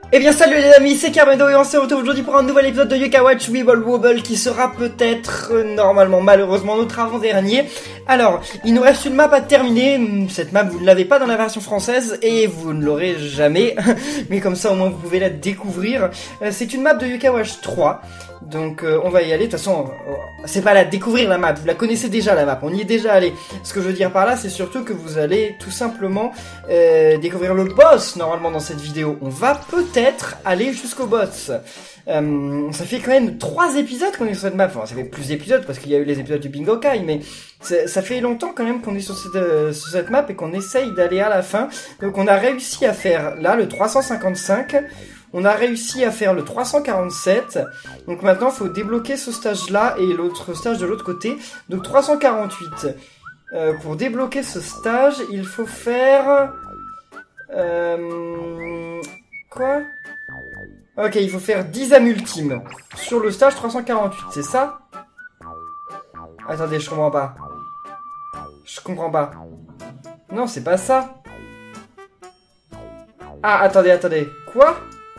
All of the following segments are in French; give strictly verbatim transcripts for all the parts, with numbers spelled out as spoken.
Eh bien salut les amis, c'est Carmendo et on se retrouve aujourd'hui pour un nouvel épisode de Yokai Watch Wibble Wobble qui sera peut-être, euh, normalement, malheureusement, notre avant-dernier. Alors, il nous reste une map à terminer. Cette map, vous ne l'avez pas dans la version française et vous ne l'aurez jamais. Mais comme ça, au moins, vous pouvez la découvrir. Euh, c'est une map de Yokai Watch trois. Donc euh, on va y aller, de toute façon, euh, c'est pas la découvrir la map, vous la connaissez déjà la map, on y est déjà allé. Ce que je veux dire par là, c'est surtout que vous allez tout simplement euh, découvrir le boss, normalement, dans cette vidéo. On va peut-être aller jusqu'au boss. Euh, ça fait quand même trois épisodes qu'on est sur cette map, enfin ça fait plus d'épisodes parce qu'il y a eu les épisodes du Bingo Kai, mais ça fait longtemps quand même qu'on est sur cette, euh, sur cette map et qu'on essaye d'aller à la fin. Donc on a réussi à faire, là, le trois cent cinquante-cinq. On a réussi à faire le trois cent quarante-sept, donc maintenant il faut débloquer ce stage-là et l'autre stage de l'autre côté, donc trois cent quarante-huit. Euh, pour débloquer ce stage, il faut faire... Euh... Quoi? Ok, il faut faire dix âmes ultimes sur le stage trois cent quarante-huit, c'est ça? Attendez, je comprends pas. Je comprends pas. Non, c'est pas ça. Ah, attendez, attendez. Quoi?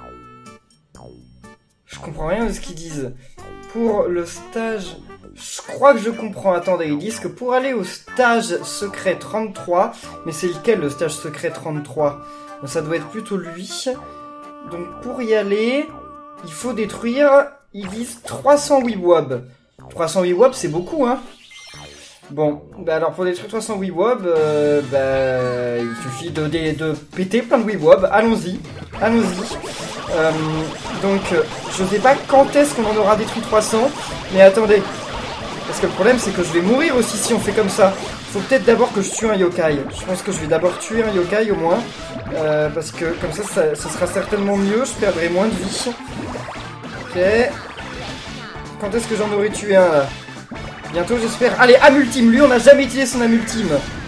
Je comprends rien de ce qu'ils disent. Pour le stage... Je crois que je comprends. Attendez, ils disent que pour aller au stage secret trente-trois... Mais c'est lequel le stage secret trente-trois? Ça doit être plutôt lui. Donc pour y aller, il faut détruire... Ils disent trois cents Wibwob. trois cents Wibwob, c'est beaucoup, hein. Bon, bah alors pour détruire trois cents Wibwob, euh, bah, il suffit de, de, de péter plein de Wibwob. Allons-y. Allons-y. Euh, donc, je sais pas quand est-ce qu'on en aura détruit trois cents, mais attendez. Parce que le problème, c'est que je vais mourir aussi si on fait comme ça. Faut peut-être d'abord que je tue un yokai. Je pense que je vais d'abord tuer un yokai au moins. Euh, parce que comme ça, ça, ce sera certainement mieux. Je perdrai moins de vie. Ok. Quand est-ce que j'en aurai tué un là? Bientôt, j'espère. Allez, âme ultime. Lui, on n'a jamais utilisé son âme ultime.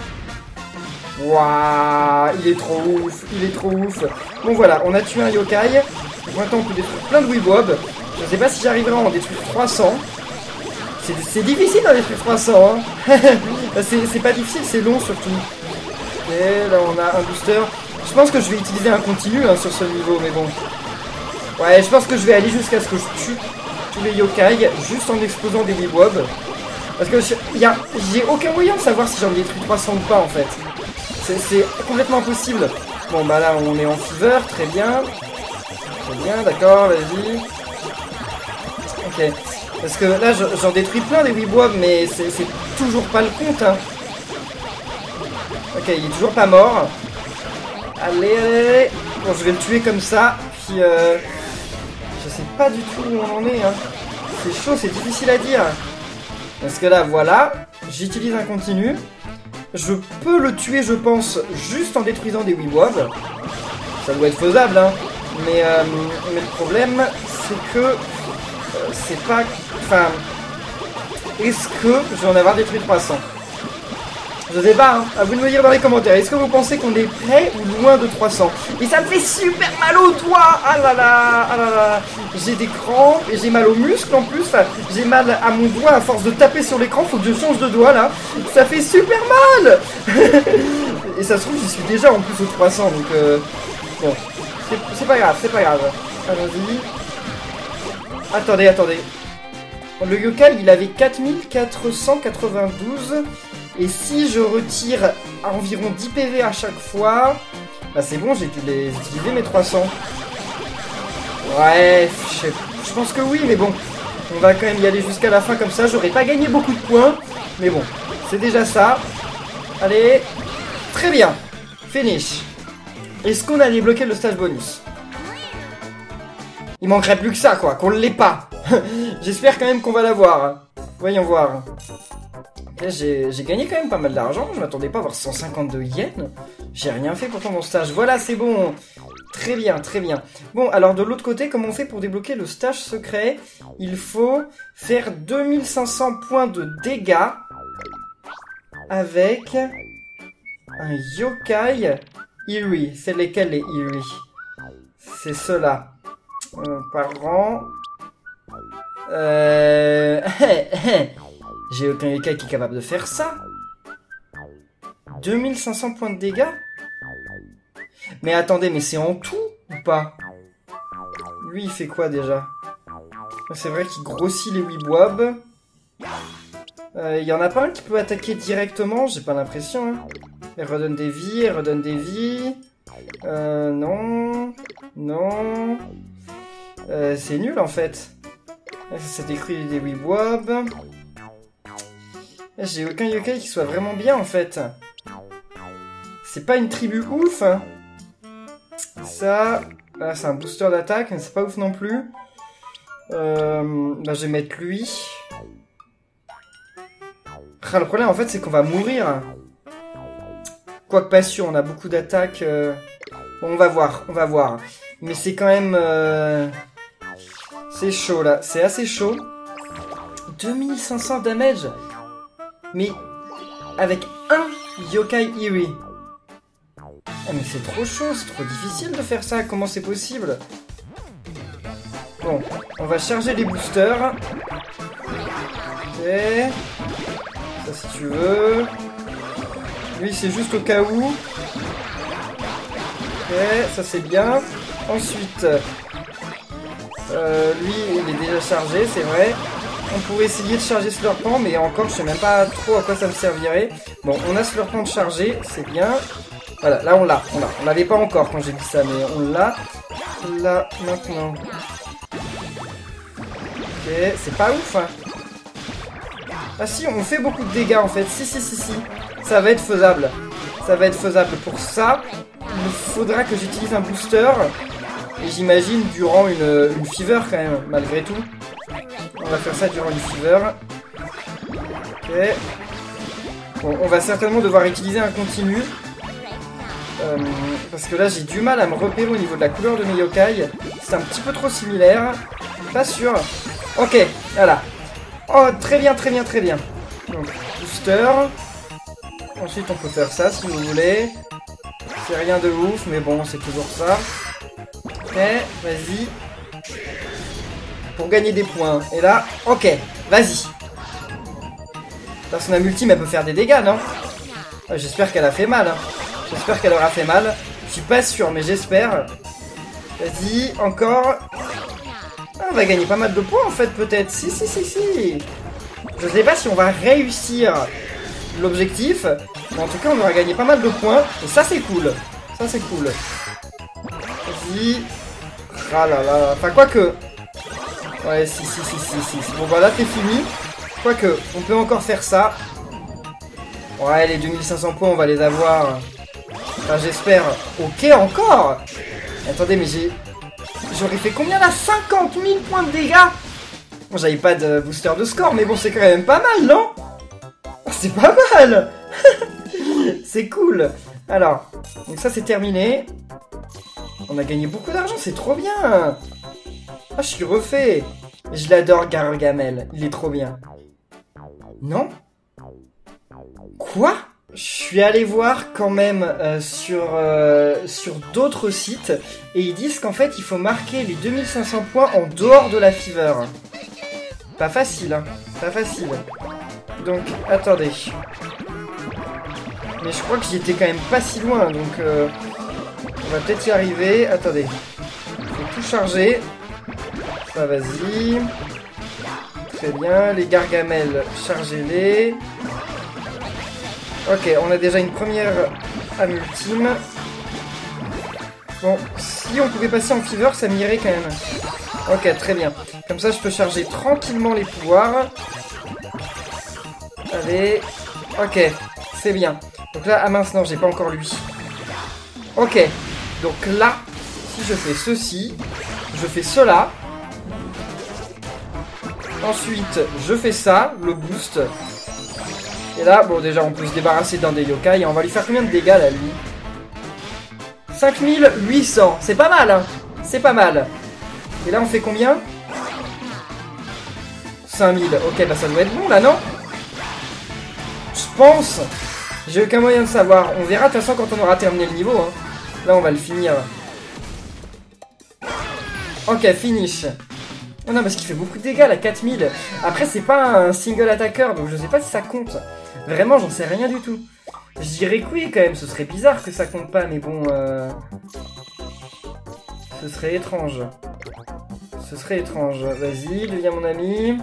Waouh, il est trop ouf, il est trop ouf. Bon voilà, on a tué un yokai. Donc maintenant on peut détruire plein de Wibwob. Je sais pas si j'arriverai à en détruire trois cents. C'est difficile d'en détruire trois cents, hein. C'est pas difficile, c'est long surtout. Ok, là on a un booster. Je pense que je vais utiliser un continu hein, sur ce niveau, mais bon. Ouais, je pense que je vais aller jusqu'à ce que je tue tous les yokai, juste en explosant des Wibwob. Parce que j'ai aucun moyen de savoir si j'en détruis trois cents ou pas en fait. C'est complètement impossible. Bon bah là on est en fever, très bien. Très bien, d'accord, vas-y. Ok. Parce que là j'en détruis plein des Wibwob, mais c'est toujours pas le compte. Hein. Ok, il est toujours pas mort. Allez, allez. Bon, je vais le tuer comme ça. Puis euh, je sais pas du tout où on en est. Hein. C'est chaud, c'est difficile à dire. Parce que là, voilà. J'utilise un continu. Je peux le tuer, je pense, juste en détruisant des Wibwob. Ça doit être faisable, hein. Mais, euh, mais le problème, c'est que... Euh, c'est pas... Enfin... Est-ce que je vais en avoir détruit trois cents? Je sais pas, hein. À vous de me dire dans les commentaires. Est-ce que vous pensez qu'on est près ou loin de trois cents? Et ça me fait super mal au doigt. Ah là là, ah là là. J'ai des crampes et j'ai mal aux muscles en plus. Enfin, j'ai mal à mon doigt à force de taper sur l'écran. Faut que je change de doigt là. Ça fait super mal. Et ça se trouve, j'y suis déjà en plus aux trois cents. Donc, euh, bon, c'est pas grave, c'est pas grave. Allons-y. Attendez, attendez. Le yokai, il avait quatre mille quatre cent quatre-vingt-douze. Et si je retire environ dix P V à chaque fois, bah c'est bon, j'ai utilisé mes trois cents. Ouais, je, je pense que oui, mais bon, on va quand même y aller jusqu'à la fin comme ça. J'aurais pas gagné beaucoup de points, mais bon, c'est déjà ça. Allez, très bien, finish. Est-ce qu'on a débloqué le stage bonus? Il manquerait plus que ça, quoi, qu'on l'ait pas. J'espère quand même qu'on va l'avoir. Voyons voir. J'ai gagné quand même pas mal d'argent, je m'attendais pas à avoir cent cinquante-deux yens. J'ai rien fait pourtant mon stage. Voilà, c'est bon. Très bien, très bien. Bon, alors de l'autre côté, comment on fait pour débloquer le stage secret? Il faut faire deux mille cinq cents points de dégâts avec un yokai Eerie. C'est lesquels les Eerie? C'est ceux-là. Euh, par an. Euh... J'ai aucun yokai qui est capable de faire ça. deux mille cinq cents points de dégâts? Mais attendez, mais c'est en tout ou pas? Lui, il fait quoi déjà? C'est vrai qu'il grossit les Wiboab. Il euh, y en a pas un qui peut attaquer directement, j'ai pas l'impression. Hein. Elle redonne des vies, elle redonne des vies. Euh, non. Non. Euh, c'est nul en fait. Ça détruit des Wiboab. J'ai aucun yokai qui soit vraiment bien en fait. C'est pas une tribu ouf. Hein. Ça, là c'est un booster d'attaque, mais c'est pas ouf non plus. Euh, bah, je vais mettre lui. Ah, le problème en fait c'est qu'on va mourir. Quoique pas sûr, on a beaucoup d'attaques. Euh... Bon, on va voir, on va voir. Mais c'est quand même... Euh... C'est chaud là, c'est assez chaud. deux mille cinq cents damage. Mais avec un Yokai Iri. Ah mais c'est trop chaud, c'est trop difficile de faire ça, comment c'est possible? Bon, on va charger les boosters. Ok. Ça si tu veux. Lui c'est juste au cas où. Ok, ça c'est bien. Ensuite, euh, lui il est déjà chargé, c'est vrai. On pourrait essayer de charger Slurpant, mais encore je sais même pas trop à quoi ça me servirait. Bon, on a Slurpant de chargé, c'est bien. Voilà, là on l'a, on l'a. On l'avait pas encore quand j'ai dit ça, mais on l'a. Là, maintenant. Ok, c'est pas ouf, hein. Ah si, on fait beaucoup de dégâts en fait. Si, si, si, si. Ça va être faisable. Ça va être faisable. Pour ça, il faudra que j'utilise un booster. Et j'imagine durant une, une fever quand même, malgré tout. On va faire ça durant une fever. Ok. Bon, on va certainement devoir utiliser un continu. Euh, parce que là, j'ai du mal à me repérer au niveau de la couleur de mes yokai. C'est un petit peu trop similaire. Pas sûr. Ok, voilà. Oh, très bien, très bien, très bien. Donc, booster. Ensuite, on peut faire ça si vous voulez. C'est rien de ouf, mais bon, c'est toujours ça. Ok, vas-y. Pour gagner des points. Et là, ok, vas-y. Son âme ultime, elle peut faire des dégâts, non? ah, J'espère qu'elle a fait mal. Hein. J'espère qu'elle aura fait mal. Je suis pas sûr, mais j'espère. Vas-y, encore. Ah, on va gagner pas mal de points, en fait, peut-être. Si, si, si, si. Je sais pas si on va réussir l'objectif. Mais en tout cas, on aura gagné pas mal de points. Et ça, c'est cool. Ça, c'est cool. Vas-y. Ah là là. Enfin, quoique... Ouais, si, si, si, si, si. Bon, bah là, t'es fini. Quoique, on peut encore faire ça. Ouais, les deux mille cinq cents points, on va les avoir. Enfin, j'espère. Ok, encore. Attendez, mais j'ai... J'aurais fait combien là? cinquante mille points de dégâts. Bon, j'avais pas de booster de score, mais bon, c'est quand même pas mal, non? C'est pas mal. C'est cool. Alors, donc ça, c'est terminé. On a gagné beaucoup d'argent, c'est trop bien. Ah, je suis refait. Je l'adore, Gargamel. Il est trop bien. Non? Quoi? Je suis allé voir quand même euh, sur, euh, sur d'autres sites et ils disent qu'en fait il faut marquer les deux mille cinq cents points en dehors de la fever. Pas facile, hein. Pas facile. Donc, attendez. Mais je crois que j'y étais quand même pas si loin, donc euh, on va peut-être y arriver. Attendez. Faut tout charger. Ça, vas-y. Très bien. Les Gargamel, chargez-les. Ok, on a déjà une première âme ultime. Bon, si on pouvait passer en fever, ça m'irait quand même. Ok, très bien. Comme ça, je peux charger tranquillement les pouvoirs. Allez. Ok, c'est bien. Donc là, ah mince, non, j'ai pas encore lui. Ok, donc là, si je fais ceci, je fais cela. Ensuite, je fais ça, le boost. Et là, bon, déjà, on peut se débarrasser d'un des yokai. Et on va lui faire combien de dégâts, là, lui? cinq mille huit cents. C'est pas mal, hein. C'est pas mal. Et là, on fait combien? cinq mille. Ok, bah ça doit être bon, là, non? Je pense. J'ai aucun moyen de savoir. On verra, de toute façon, quand on aura terminé le niveau. Hein. Là, on va le finir. Ok, finish. Oh non, parce qu'il fait beaucoup de dégâts, là, quatre mille. Après, c'est pas un single attaqueur, donc je sais pas si ça compte. Vraiment, j'en sais rien du tout. Je dirais que oui, quand même. Ce serait bizarre que ça compte pas, mais bon... Euh... Ce serait étrange. Ce serait étrange. Vas-y, deviens mon ami.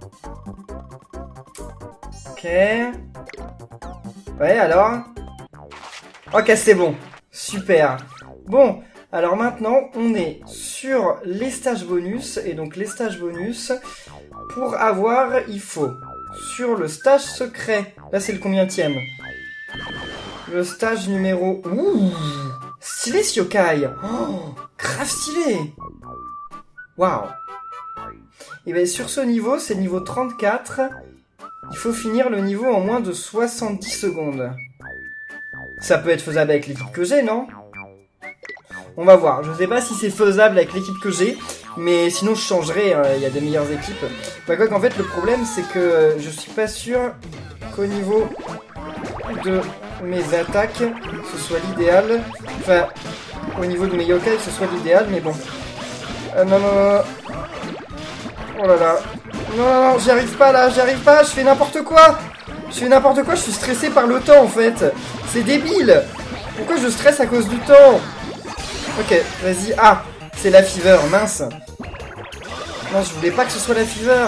Ok. Ouais, alors? Ok, c'est bon. Super. Bon, alors maintenant, on est sur les stages bonus. Et donc, les stages bonus, pour avoir, il faut... Sur le stage secret. Là, c'est le combienième? Le stage numéro... Ouh, stylé ce yokai. Oh, grave stylé. Waouh. Et bien sur ce niveau, c'est niveau trente-quatre. Il faut finir le niveau en moins de soixante-dix secondes. Ça peut être faisable avec l'équipe que j'ai, non? On va voir. Je sais pas si c'est faisable avec l'équipe que j'ai, mais sinon je changerai. Il hein, y a des meilleures équipes. Bah quoi qu'en fait, le problème, c'est que je suis pas sûr qu'au niveau de mes attaques, ce soit l'idéal. Enfin, au niveau de mes yokai, ce soit l'idéal, mais bon. Euh, non, non, non. Oh là là. Non, non, non, j'y arrive pas là, j'y arrive pas, je fais n'importe quoi. Je fais n'importe quoi, je suis stressé par le temps en fait. C'est débile. Pourquoi je stresse à cause du temps? Ok, vas-y. Ah, c'est la fever, mince. Non, je voulais pas que ce soit la fever.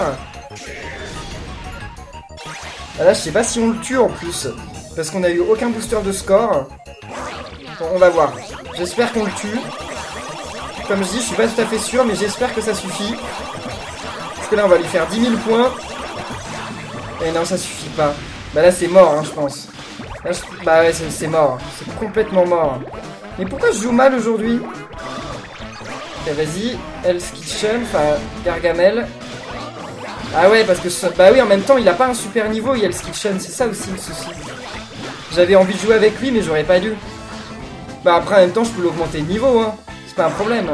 Ah, là, je sais pas si on le tue en plus. Parce qu'on a eu aucun booster de score. Bon, on va voir. J'espère qu'on le tue. Comme je dis, je suis pas tout à fait sûr, mais j'espère que ça suffit. Parce que là, on va lui faire dix mille points. Et non, ça suffit pas. Bah là, c'est mort, hein, je pense. Là, je... Bah ouais, c'est mort. C'est complètement mort. Mais pourquoi je joue mal aujourd'hui? Ok, vas-y. Hell's Kitchen, enfin, Gargamel. Ah ouais, parce que... Ce... Bah oui, en même temps, il a pas un super niveau, Hell's Kitchen. C'est ça aussi le souci. J'avais envie de jouer avec lui, mais j'aurais pas dû. Bah après, en même temps, je peux l'augmenter de niveau, hein. C'est pas un problème.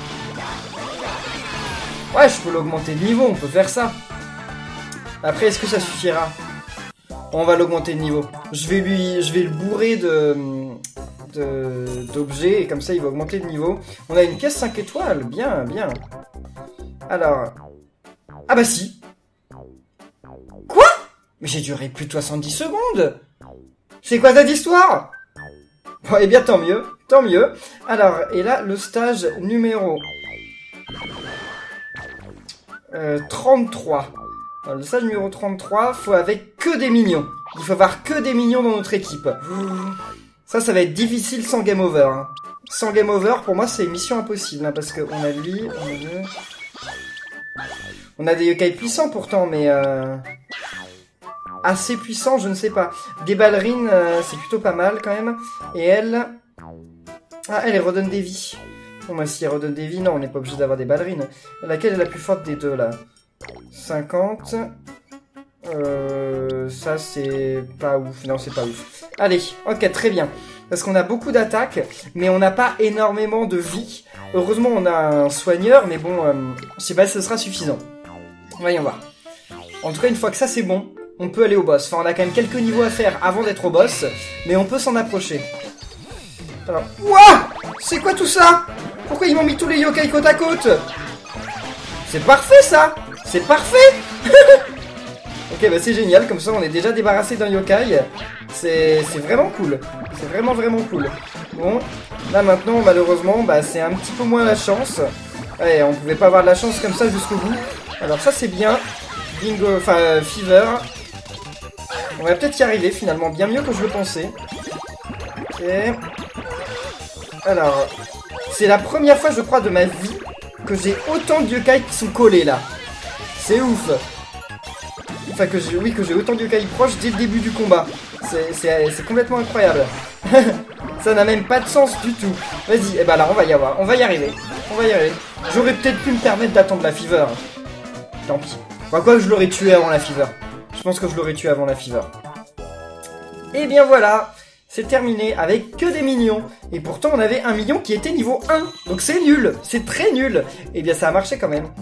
Ouais, je peux l'augmenter de niveau, on peut faire ça. Après, est-ce que ça suffira? On va l'augmenter de niveau. Je vais lui, je vais le bourrer de d'objets et comme ça, il va augmenter de niveau. On a une pièce cinq étoiles, bien, bien. Alors, ah bah si. Quoi? Mais j'ai duré plus de soixante-dix secondes. C'est quoi cette histoire? Bon, eh bien, tant mieux, tant mieux. Alors, et là, le stage numéro euh, trente-trois. Alors, le stage numéro trente-trois, faut avec que des minions. Il faut avoir que des minions dans notre équipe. Ça, ça va être difficile sans game over. Hein. Sans game over, pour moi, c'est mission impossible. Hein, parce qu'on a lui, on a lui. On a des yokai puissants pourtant, mais... Euh... assez puissants, je ne sais pas. Des ballerines, euh, c'est plutôt pas mal quand même. Et elle... Ah, elle, elle redonne des vies. Bon, bah, si elle redonne des vies, non, on n'est pas obligé d'avoir des ballerines. Laquelle est la plus forte des deux, là? cinquante. Euh, ça, c'est pas ouf. Non, c'est pas ouf. Allez, ok, très bien. Parce qu'on a beaucoup d'attaques, mais on n'a pas énormément de vie. Heureusement, on a un soigneur, mais bon, euh, je sais pas si ce sera suffisant. Voyons voir. En tout cas, une fois que ça, c'est bon, on peut aller au boss. Enfin, on a quand même quelques niveaux à faire avant d'être au boss, mais on peut s'en approcher. Alors, ouah! C'est quoi tout ça? Pourquoi ils m'ont mis tous les yokai côte à côte? C'est parfait, ça! C'est parfait! Ok, bah c'est génial, comme ça on est déjà débarrassé d'un yokai. C'est vraiment cool. C'est vraiment vraiment cool. Bon, là maintenant, malheureusement, bah c'est un petit peu moins la chance. Ouais, on pouvait pas avoir de la chance comme ça jusqu'au bout. Alors ça c'est bien. Bingo, enfin, euh, Fever. On va peut-être y arriver finalement, bien mieux que je le pensais. Ok. Alors, c'est la première fois, je crois, de ma vie que j'ai autant de yokai qui sont collés là. C'est ouf. Enfin, que j'ai, oui, que j'ai autant de yokai proches dès le début du combat. C'est complètement incroyable. Ça n'a même pas de sens du tout. Vas-y, et bah là, on va y avoir. On va y arriver. On va y arriver. J'aurais peut-être pu me permettre d'attendre la Fever. Tant pis. Enfin, quoi, je l'aurais tué avant la Fever. Je pense que je l'aurais tué avant la Fever. Et bien voilà. C'est terminé avec que des minions. Et pourtant, on avait un minion qui était niveau un. Donc c'est nul. C'est très nul. Et bien, ça a marché quand même.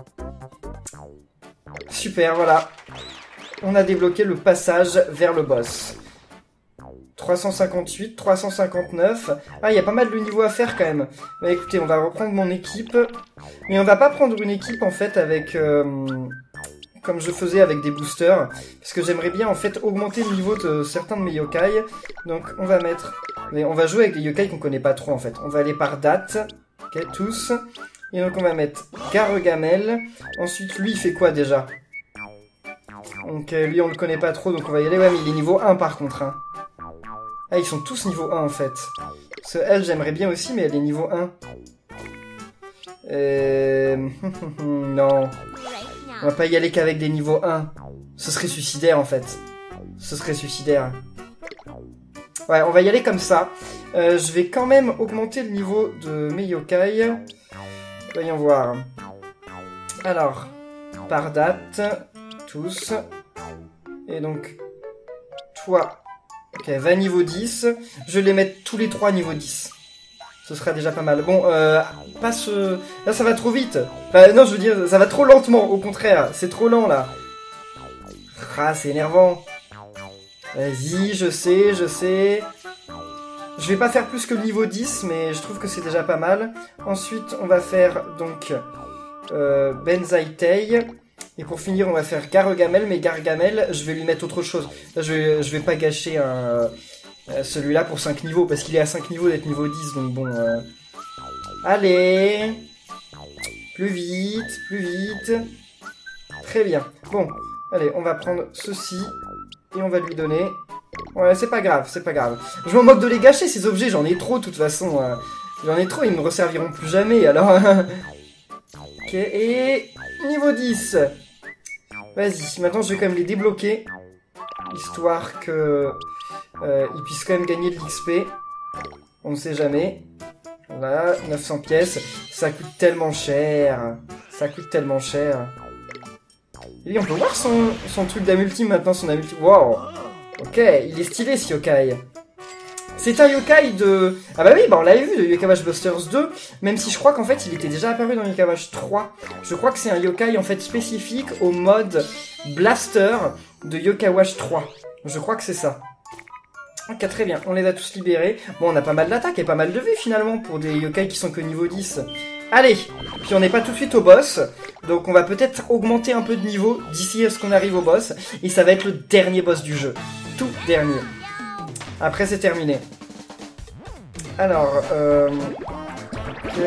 Super, voilà. On a débloqué le passage vers le boss. trois cent cinquante-huit, trois cent cinquante-neuf. Ah, il y a pas mal de niveaux à faire quand même. Bah écoutez, on va reprendre mon équipe. Mais on va pas prendre une équipe en fait avec... Euh, comme je faisais avec des boosters. Parce que j'aimerais bien en fait augmenter le niveau de certains de mes yokai. Donc on va mettre... Mais on va jouer avec des yokai qu'on connaît pas trop en fait. On va aller par date. Ok, tous. Et donc on va mettre Gargamel. Ensuite, lui, il fait quoi déjà? Donc euh, lui, on le connaît pas trop, donc on va y aller. Ouais, mais il est niveau un par contre. Hein. Ah, ils sont tous niveau un en fait. Parce que elle, j'aimerais bien aussi, mais elle est niveau un. Euh... non. On va pas y aller qu'avec des niveaux un. Ce serait suicidaire en fait. Ce serait suicidaire. Ouais, on va y aller comme ça. Euh, je vais quand même augmenter le niveau de mes yokai. Voyons voir. Alors, par date, tous. Et donc, toi, ok, va niveau dix. Je vais les mettre tous les trois niveau dix. Ce sera déjà pas mal. Bon, euh, pas ce... Là, ça va trop vite. Enfin, non, je veux dire, ça va trop lentement, au contraire. C'est trop lent, là. Ah, c'est énervant. Vas-y, je sais, je sais. Je vais pas faire plus que le niveau dix, mais je trouve que c'est déjà pas mal. Ensuite, on va faire, donc, euh, Benzaitei. Et pour finir, on va faire Gargamel, mais Gargamel, je vais lui mettre autre chose. Là, je vais, je vais pas gâcher un... celui-là pour cinq niveaux, parce qu'il est à cinq niveaux d'être niveau dix, donc bon... Euh... Allez. Plus vite, plus vite. Très bien. Bon, allez, on va prendre ceci, et on va lui donner... Ouais, c'est pas grave, c'est pas grave. Je m'en moque de les gâcher, ces objets, j'en ai trop, de toute façon. Euh... J'en ai trop, ils me resserviront plus jamais, alors... ok, et... Niveau dix. Vas-y, maintenant je vais quand même les débloquer, histoire que... Euh, ils puissent quand même gagner de l'X P. On ne sait jamais. Voilà, neuf cents pièces. Ça coûte tellement cher. Ça coûte tellement cher. Et on peut voir son, son truc d'amultime maintenant, son amultime. Wow. Ok, il est stylé ce yokai. C'est un yokai de... Ah bah oui, bah on l'avait vu de Yokai Watch Busters deux, même si je crois qu'en fait il était déjà apparu dans Yokai Watch trois. Je crois que c'est un yokai en fait spécifique au mode Blaster de Yokai Watch trois. Je crois que c'est ça. Ok, très bien, on les a tous libérés. Bon, on a pas mal d'attaques et pas mal de vie finalement pour des yokai qui sont que niveau dix. Allez, puis on n'est pas tout de suite au boss, donc on va peut-être augmenter un peu de niveau d'ici à ce qu'on arrive au boss, et ça va être le dernier boss du jeu. Tout dernier. Après, c'est terminé. Alors, euh... ok.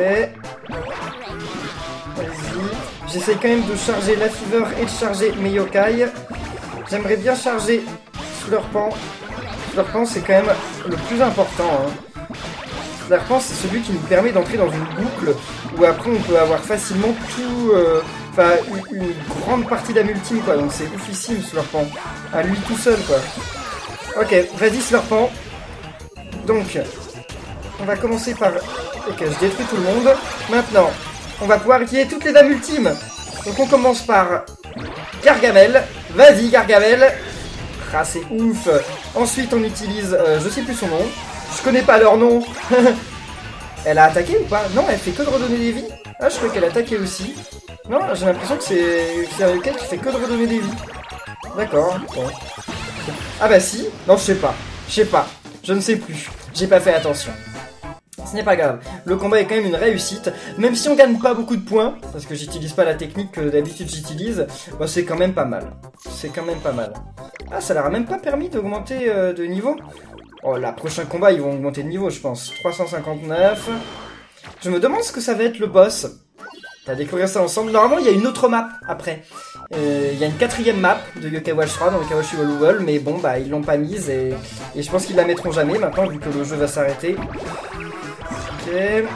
Vas-y. J'essaye quand même de charger la fever et de charger mes yokai. J'aimerais bien charger Slurpant. Slurpant, c'est quand même le plus important. Hein. Slurpant, c'est celui qui nous permet d'entrer dans une boucle où après on peut avoir facilement tout... Enfin, euh, une, une grande partie d'amultime, quoi. Donc c'est oufissime, Slurpant. À lui tout seul, quoi. Ok, vas-y, Slurpant. Donc, on va commencer par... Ok, je détruis tout le monde. Maintenant, on va pouvoir utiliser toutes les dames ultimes. Donc on commence par Gargamel. Vas-y, Gargamel. Ah, c'est ouf. Ensuite, on utilise... Euh, je sais plus son nom. Je connais pas leur nom. Elle a attaqué ou pas? Non, elle fait que de redonner des vies. Ah, je crois qu'elle a attaqué aussi. Non, j'ai l'impression que c'est un yokai qui fait que de redonner des vies. D'accord. Bon. Ah bah si. Non, je sais pas. Je sais pas. Je ne sais plus. J'ai pas fait attention. Ce n'est pas grave. Le combat est quand même une réussite. Même si on gagne pas beaucoup de points, parce que j'utilise pas la technique que d'habitude j'utilise, bah c'est quand même pas mal. C'est quand même pas mal. Ah, ça leur a même pas permis d'augmenter euh, de niveau. Oh, la prochain combat, ils vont augmenter de niveau, je pense. trois cent cinquante-neuf. Je me demande ce que ça va être le boss. On va découvrir ça ensemble. Normalement, il y a une autre map après. Euh, il y a une quatrième map de Yokai Watch trois dans Yokai Watch Wall, mais bon, bah, ils l'ont pas mise et, et je pense qu'ils la mettront jamais maintenant, vu que le jeu va s'arrêter. Ok.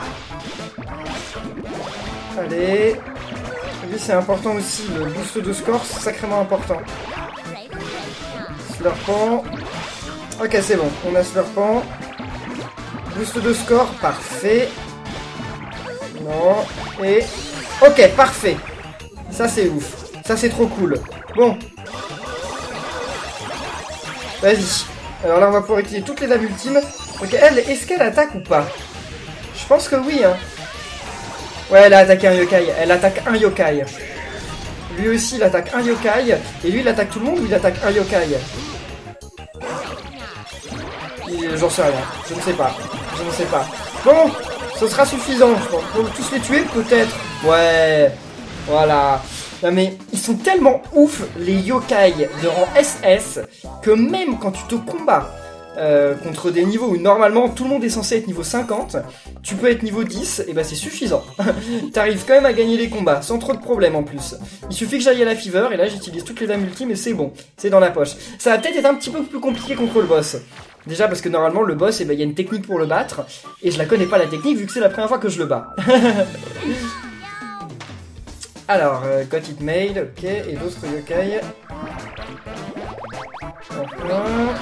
Allez. Lui, c'est important aussi. Le boost de score, c'est sacrément important. Slurpant. Ok, c'est bon. On a Slurpant. Boost de score, parfait. Non. Et... Ok, parfait. Ça, c'est ouf. Ça, c'est trop cool. Bon. Vas-y. Alors là, on va pouvoir utiliser toutes les dames ultimes. Ok, elle, est-ce qu'elle attaque ou pas? Je pense que oui, hein. Ouais, elle a attaqué un yokai. Elle attaque un yokai. Lui aussi, il attaque un yokai. Et lui, il attaque tout le monde ou il attaque un yokai? J'en sais rien. Je ne sais pas. Je ne sais pas. Bon, ce sera suffisant. Pour tous les tuer, peut-être. Ouais. Voilà. Non mais, ils sont tellement ouf, les yokai de rang S S, que même quand tu te combats euh, contre des niveaux où normalement tout le monde est censé être niveau cinquante, tu peux être niveau dix, et bah c'est suffisant. T'arrives quand même à gagner les combats, sans trop de problèmes en plus. Il suffit que j'aille à la fever, et là j'utilise toutes les dames ultimes, et c'est bon, c'est dans la poche. Ça va peut-être être un petit peu plus compliqué contre le boss. Déjà parce que normalement le boss, eh ben, y a une technique pour le battre, et je la connais pas la technique vu que c'est la première fois que je le bats. Alors, euh, got it made, ok, et d'autres yokai. Enfin.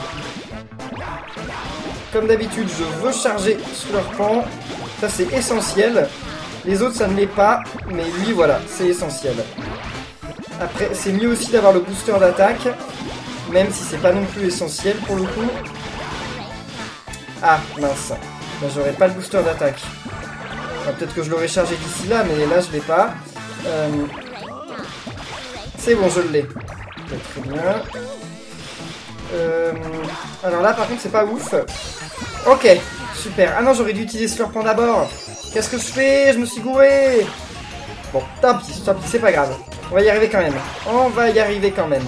Comme d'habitude, je veux charger Slurpant, ça c'est essentiel. Les autres ça ne l'est pas, mais lui voilà, c'est essentiel. Après, c'est mieux aussi d'avoir le booster d'attaque, même si c'est pas non plus essentiel pour le coup. Ah, mince. Ben, j'aurais pas le booster d'attaque. Enfin, peut-être que je l'aurais chargé d'ici là, mais là, je l'ai pas. Euh... C'est bon, je l'ai. Très bien. Euh... Alors là, par contre, c'est pas ouf. Ok, super. Ah non, j'aurais dû utiliser Slurpant d'abord. Qu'est-ce que je fais? Je me suis gouré. Bon, tant pis, tant pis, c'est pas grave. On va y arriver quand même. On va y arriver quand même.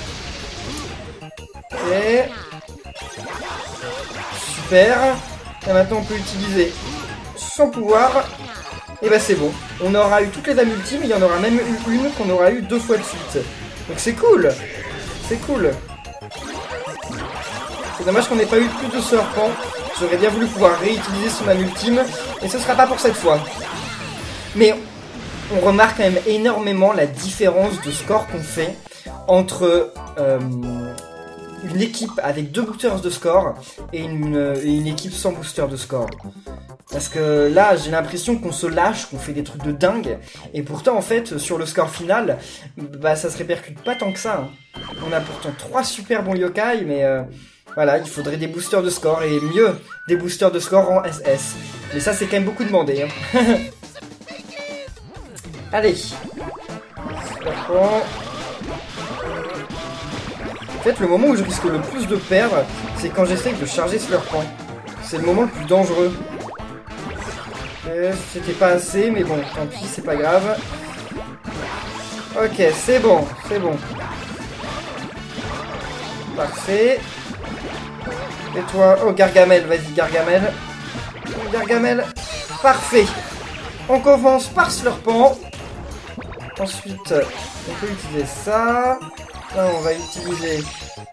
Ok. Super. Et maintenant on peut utiliser son pouvoir. Et bah c'est bon. On aura eu toutes les dames ultimes. Il y en aura même eu une qu'on aura eu deux fois de suite. Donc c'est cool. C'est cool. C'est dommage qu'on n'ait pas eu plus de serpents. J'aurais bien voulu pouvoir réutiliser son âme ultime. Et ce sera pas pour cette fois. Mais on remarque quand même énormément la différence de score qu'on fait entre... Euh, une équipe avec deux boosters de score et une, et une équipe sans booster de score. Parce que là, j'ai l'impression qu'on se lâche, qu'on fait des trucs de dingue, et pourtant, en fait, sur le score final, bah, ça se répercute pas tant que ça. Hein. On a pourtant trois super bons yokai, mais euh, voilà, il faudrait des boosters de score, et mieux, des boosters de score en S S. Mais ça, c'est quand même beaucoup demandé. Hein. Allez. D'accord. En fait, le moment où je risque le plus de perdre, c'est quand j'essaye de charger Slurpant. C'est le moment le plus dangereux. C'était pas assez, mais bon, tant pis, c'est pas grave. Ok, c'est bon, c'est bon. Parfait. Et toi, oh, Gargamel, vas-y, Gargamel. Gargamel, parfait. On commence par Slurpant. Ensuite, on peut utiliser ça. Là, on va utiliser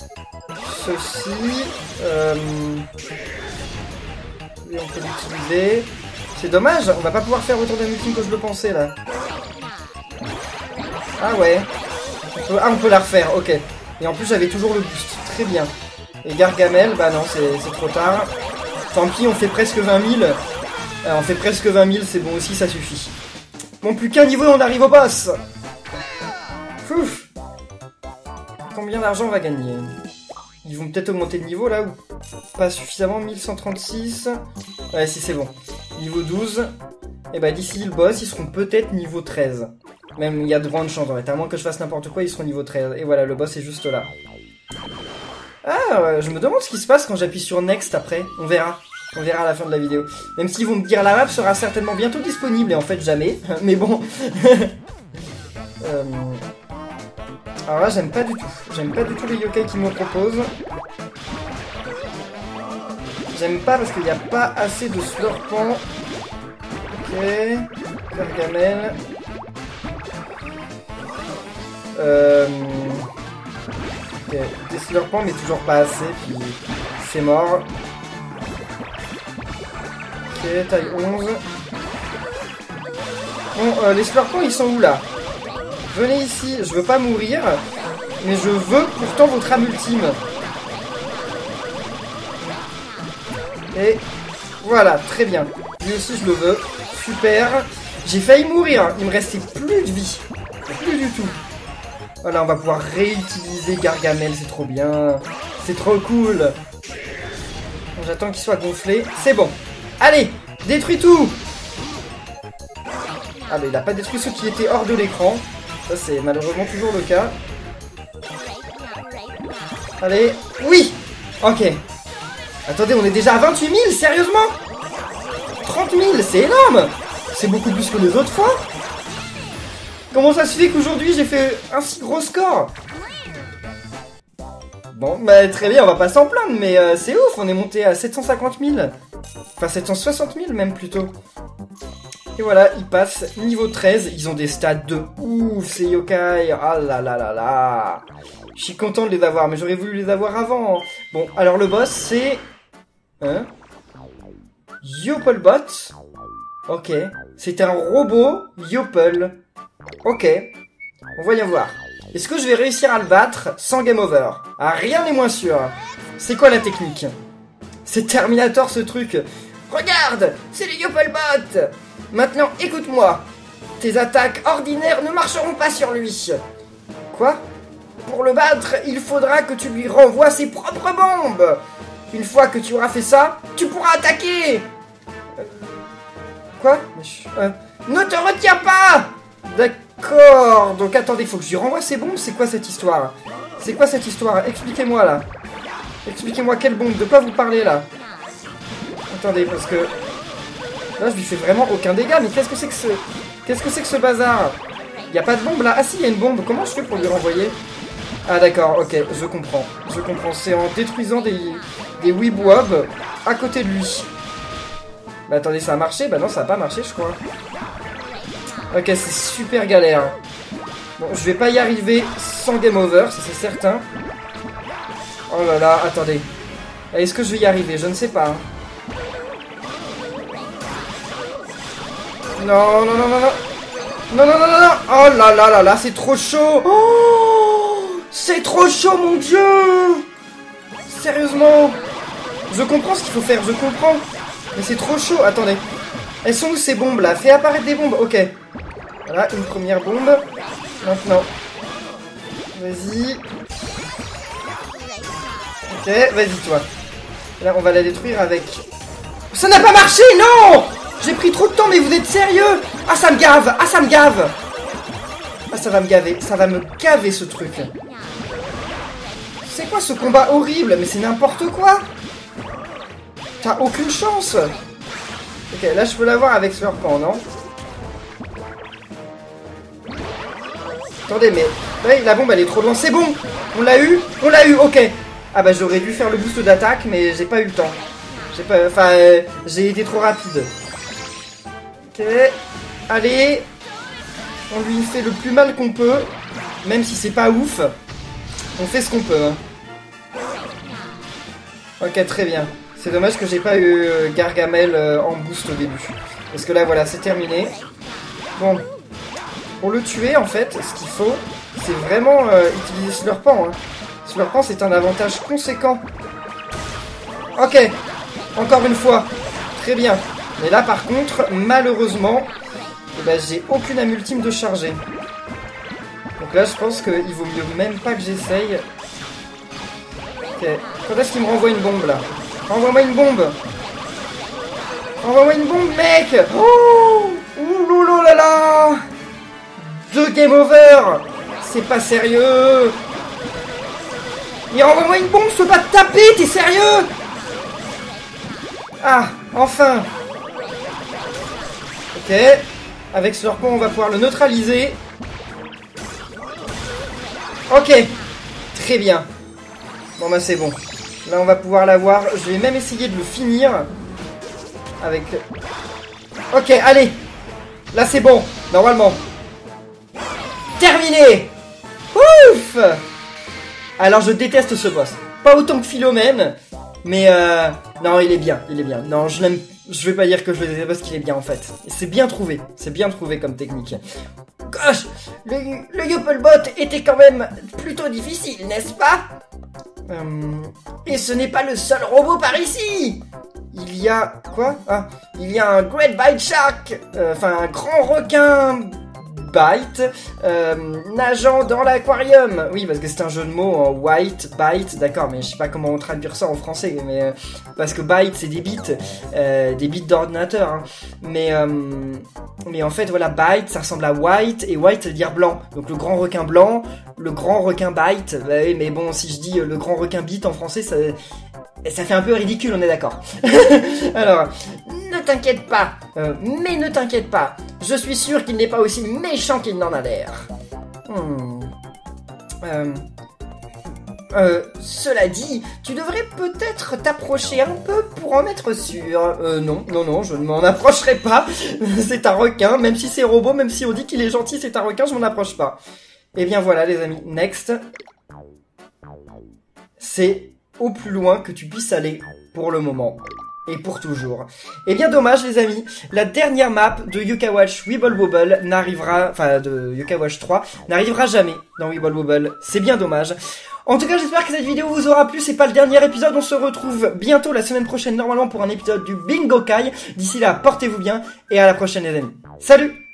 ceci. Euh... Et on peut l'utiliser. C'est dommage, on va pas pouvoir faire autant d'ultime que je le pensais là. Ah ouais. On peut... Ah, on peut la refaire, ok. Et en plus, j'avais toujours le boost. Très bien. Et Gargamel, bah non, c'est trop tard. Tant pis, on fait presque vingt mille. Euh, on fait presque vingt mille, c'est bon aussi, ça suffit. Bon, plus qu'un niveau et on arrive au boss. Fouf. Combien d'argent on va gagner? Ils vont peut-être augmenter de niveau là ou pas suffisamment? Mille cent trente-six. Ouais, si c'est bon. Niveau douze. Et bah d'ici le boss, ils seront peut-être niveau treize. Même il y a de grandes chances en fait. À moins que je fasse n'importe quoi, ils seront niveau treize. Et voilà, le boss est juste là. Ah, ouais, je me demande ce qui se passe quand j'appuie sur Next après. On verra. On verra à la fin de la vidéo. Même s'ils vont me dire la map sera certainement bientôt disponible et en fait jamais. Mais bon. euh... Alors là, j'aime pas du tout. J'aime pas du tout les yokai qu'ils me proposent. J'aime pas parce qu'il n'y a pas assez de Slurpant. Ok. Gargamel. Euh... Ok. Des Slurpants, mais toujours pas assez. Puis c'est mort. Ok, taille onze. Bon, euh, les Slurpants, ils sont où là? Venez ici, je veux pas mourir, mais je veux pourtant votre âme ultime. Et voilà, très bien. Lui aussi, je le veux. Super. J'ai failli mourir, il me restait plus de vie. Plus du tout. Voilà, on va pouvoir réutiliser Gargamel, c'est trop bien. C'est trop cool. J'attends qu'il soit gonflé. C'est bon. Allez, détruis tout. Ah, mais il a pas détruit ceux qui étaient hors de l'écran. Ça, c'est malheureusement toujours le cas. Allez. Oui. Ok. Attendez, on est déjà à vingt-huit mille, sérieusement? trente mille, c'est énorme. C'est beaucoup plus que les autres fois. Comment ça se fait qu'aujourd'hui, j'ai fait un si gros score? Bon, bah très bien, on va pas s'en plaindre, mais euh, c'est ouf, on est monté à sept cent cinquante mille. Enfin, sept cent soixante mille même plutôt. Et voilà, ils passent niveau treize. Ils ont des stats de ouf, ces yokai. Ah là là là là. Je suis content de les avoir, mais j'aurais voulu les avoir avant. Bon, alors le boss, c'est... Hein Yopplebot. Ok. C'est un robot Yopple. Ok. On va y voir. Est-ce que je vais réussir à le battre sans game over? Ah, rien n'est moins sûr. C'est quoi la technique? C'est Terminator ce truc. Regarde, c'est le Yopplebot. Maintenant, écoute-moi. Tes attaques ordinaires ne marcheront pas sur lui. Quoi? Pour le battre, il faudra que tu lui renvoies ses propres bombes. Une fois que tu auras fait ça, tu pourras attaquer. Euh, quoi? euh, Ne te retiens pas. D'accord. Donc attendez, il faut que je lui renvoie ses bombes. C'est quoi cette histoire? C'est quoi cette histoire? Expliquez-moi là. Expliquez-moi quelle bombe. De quoi vous parlez là? Attendez, parce que... Là, je lui fais vraiment aucun dégât. Mais qu'est-ce que c'est que ce... Qu'est-ce que c'est que ce bazar? Il n'y a pas de bombe là? Ah si, il y a une bombe. Comment je fais pour lui renvoyer? Ah d'accord, ok, je comprends. Je comprends. C'est en détruisant des, des Weebwobs à côté de lui. Bah attendez, ça a marché? Bah non, ça a pas marché, je crois. Ok, c'est super galère. Bon, je vais pas y arriver sans game over, ça c'est certain. Oh là là, attendez. Est-ce que je vais y arriver? Je ne sais pas. Non, non, non, non, non. Non, non, non, non, non. Oh là là là là, c'est trop chaud. Oh, c'est trop chaud, mon Dieu. Sérieusement. Je comprends ce qu'il faut faire, je comprends. Mais c'est trop chaud. Attendez. Elles sont où ces bombes là? Fais apparaître des bombes. Ok. Voilà, une première bombe. Maintenant. Vas-y. Ok, vas-y toi. Là, on va la détruire avec... Ça n'a pas marché, non! J'ai pris trop de temps, mais vous êtes sérieux? Ah, ça me gave! Ah, ça me gave! Ah, ça va me gaver. Ça va me gaver, ce truc. C'est quoi ce combat horrible? Mais c'est n'importe quoi! T'as aucune chance! Ok, là, je peux l'avoir avec Slurpant, non? Attendez, mais... Ouais, la bombe, elle est trop loin. C'est bon! On l'a eu? On l'a eu, ok! Ah bah, j'aurais dû faire le boost d'attaque, mais j'ai pas eu le temps. J'ai pas... Enfin, euh, j'ai été trop rapide. Ok. Allez. On lui fait le plus mal qu'on peut. Même si c'est pas ouf. On fait ce qu'on peut. Hein. Ok, très bien. C'est dommage que j'ai pas eu euh, Gargamel euh, en boost au début. Parce que là, voilà, c'est terminé. Bon. Pour le tuer, en fait, ce qu'il faut, c'est vraiment euh, utiliser Slurpant. Hein. Slurpant, c'est un avantage conséquent. Ok. Encore une fois. Très bien. Mais là, par contre, malheureusement, eh ben, j'ai aucune âme ultime de charger. Donc là, je pense qu'il vaut mieux même pas que j'essaye. Ok. Quand est-ce qu'il me renvoie une bombe, là? Renvoie-moi une bombe! Renvoie-moi une bombe, mec! Oh! Ouh là là! Deux game over! C'est pas sérieux! Mais renvoie-moi une bombe, je peux pas te taper, t'es sérieux? Ah, enfin! Ok. Avec ce harpon, on va pouvoir le neutraliser. Ok. Très bien. Bon bah c'est bon. Là on va pouvoir l'avoir. Je vais même essayer de le finir. Avec... Ok, allez. Là c'est bon. Normalement. Terminé. Ouf. Alors je déteste ce boss. Pas autant que Philomène. Mais euh... non, il est bien. Il est bien. Non, je l'aime... Je vais pas dire que je le déteste parce qu'il est bien en fait. C'est bien trouvé. C'est bien trouvé comme technique. Gosh, le, le Yopplebot était quand même plutôt difficile, n'est-ce pas? euh, Et ce n'est pas le seul robot par ici. Il y a... Quoi? Ah, il y a un Great Bite Shark. euh, Enfin, un grand requin... Bite, euh, nageant dans l'aquarium. Oui, parce que c'est un jeu de mots en white, bite, d'accord, mais je sais pas comment on traduire ça en français, mais euh, parce que bite c'est des bits, euh, des bits d'ordinateur, hein. mais euh, mais en fait voilà, bite ça ressemble à white et white ça veut dire blanc, donc le grand requin blanc, le grand requin bite, bah oui, mais bon si je dis euh, le grand requin bite en français ça ça fait un peu ridicule, on est d'accord. Alors, ne t'inquiète pas, euh, mais ne t'inquiète pas, je suis sûr qu'il n'est pas aussi méchant qu'il n'en a l'air. Hmm. Euh... Euh, cela dit, tu devrais peut-être t'approcher un peu pour en être sûr. Euh, non, non, non, je ne m'en approcherai pas. C'est un requin, même si c'est robot, même si on dit qu'il est gentil, c'est un requin, je m'en approche pas. Et bien voilà les amis, next. C'est au plus loin que tu puisses aller pour le moment. Et pour toujours. Et bien dommage les amis, la dernière map de Yokai Watch Wibble Wobble n'arrivera, enfin de Yokai Watch trois, n'arrivera jamais dans Wibble Wobble. C'est bien dommage. En tout cas j'espère que cette vidéo vous aura plu, c'est pas le dernier épisode, on se retrouve bientôt la semaine prochaine normalement pour un épisode du Bingo Kai. D'ici là, portez-vous bien et à la prochaine les amis. Salut!